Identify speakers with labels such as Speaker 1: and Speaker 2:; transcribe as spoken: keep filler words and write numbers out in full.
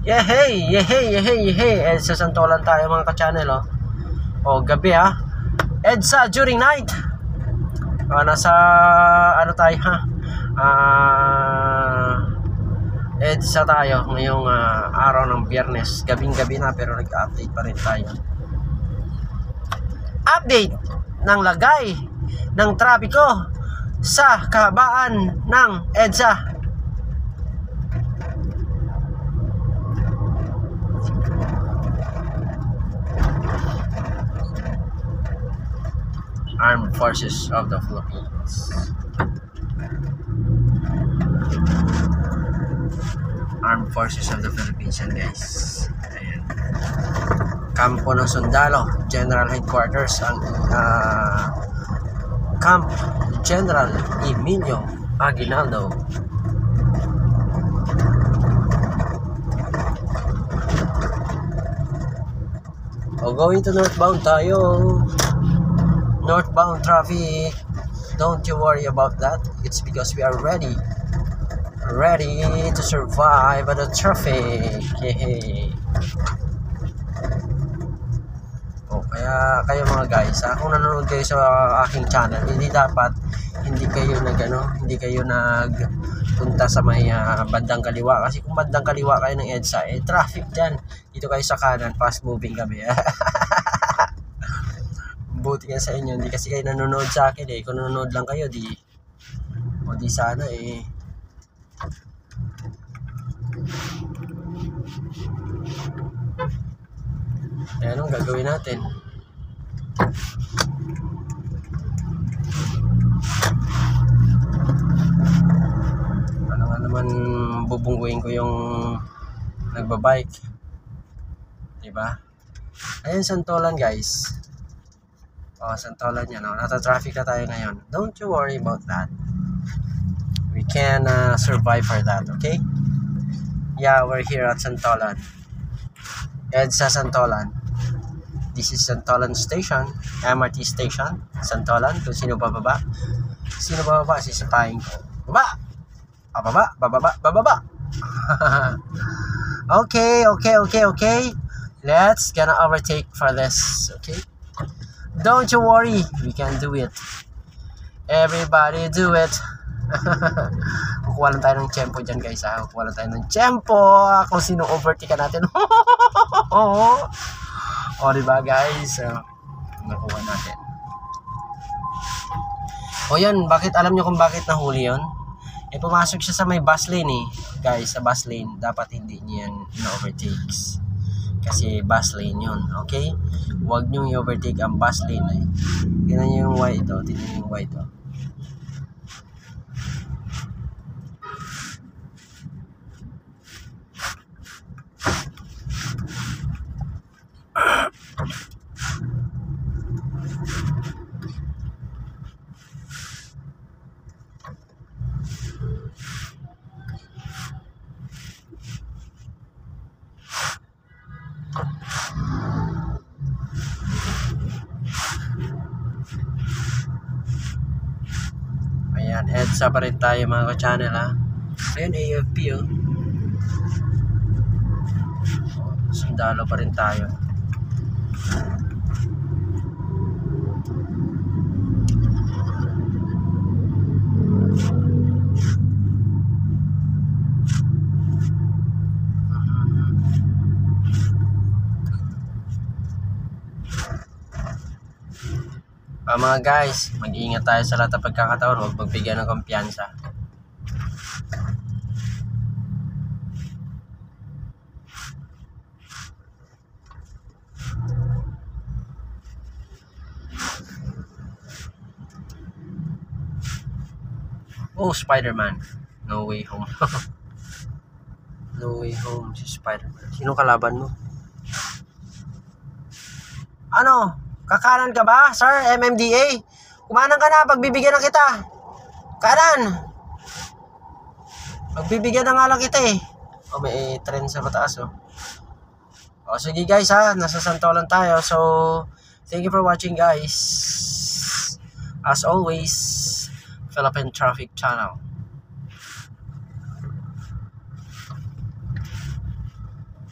Speaker 1: Yehey! Yehey! Yehey! Yehey! EDSA Santolan tayo mga ka-channel, oh. O, gabi, ha. EDSA during night. O, nasa, ano tayo, ha. Ah... Uh, EDSA tayo ngayong uh, araw ng Biyernes. Gabing-gabi na pero nag-update pa rin tayo. Update ng lagay ng trapiko sa kahabaan ng EDSA. Armed Forces of the Philippines. Armed Forces of the Philippines yan, guys. Ayan. Kampo ng Sundalo, General Headquarters, ang uh, Camp General Emilio Aguinaldo. O, going to northbound tayo. Northbound traffic. Don't you worry about that. It's because we are ready. Ready to survive the traffic. Yay. Oh, kaya kayo mga guys, ha, kung nanonood kayo sa aking channel, hindi dapat hindi kayo nag ano, hindi kayo nagpunta sa may uh, bandang kaliwa, kasi kung bandang kaliwa kayo ng EDSA, eh traffic diyan. Dito kayo sa kanan, fast moving kami. Buti nga sa inyo, hindi kasi kayo nanonood sa akin eh. Kung nanonood lang kayo, di o di sana eh. Eh, anong gagawin natin? Ano nga naman bubungguin ko yung nagbabike, diba? Ayun, Santolan, guys. Oh, Santolan yan, oh. Nata-traffic na tayo ngayon. Don't you worry about that. We can uh, survive for that, okay? Yeah, we're here at Santolan. EDSA Santolan. This is Santolan Station, M R T Station, Santolan. Kung sino bababa, sino bababa, sisipahin ko. Baba! Bababa, bababa, bababa! Okay, okay, okay, okay. Let's gonna overtake for this, okay? Don't you worry, we can do it. Everybody do it. Kukuha lang tayo ng tempo dyan, guys, ha? Kukuha lang tayo ng tempo kung sino overtake natin. O, diba, guys? So, nakuha natin. O yan, bakit, alam nyo kung bakit nahuli yun? Eh, pumasok siya sa may bus lane, eh. Guys, sa bus lane, dapat hindi niya yan na-overtakes. Kasi bus lane yun, okay? Huwag nyo i-overtake ang bus lane, eh. Tingnan nyo yung white, oh. Tingnan nyo yung white, oh. Ayan, EDSA pa rin tayo mga ka-channel, ha. Ayan, A F P, oh. Sundalo pa rin tayo. Uh, mga guys, mag-iingat tayo sa lahat ng pagkakataon. Huwag magbigay ng kumpiyansa. Oh, Spider-Man. No Way Home. No Way Home si Spider-Man. Sino kalaban mo? Ano? Kakanan ka ba, sir? M M D A? Kumanan ka na, pagbibigyan na kita. Kanan. Pagbibigyan na nga lang kita, eh. Oh, may trend sa mataas, oh. O, sige guys, ha. Nasa Santolan tayo. So, thank you for watching, guys. As always, Philippine Traffic Channel.